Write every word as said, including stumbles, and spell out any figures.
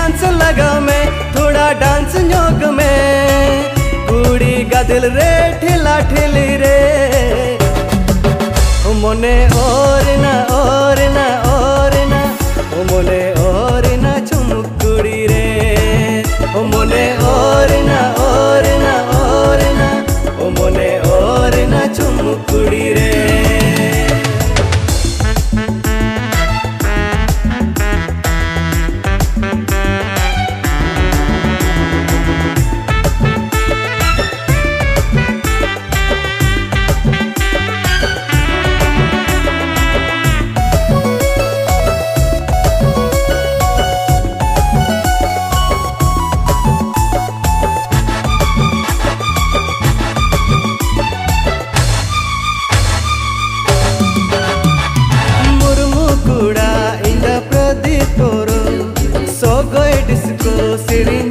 Dance लगा में थोड़ा डांस जोग में कुड़ी गदिल रे ठेला ठेली रे मोने और ना और ना और ना मोने और ना चुमुकुड़ी रे मोने और ना और ना और ना मोने और ना चुमुकुड़ी रे। Siri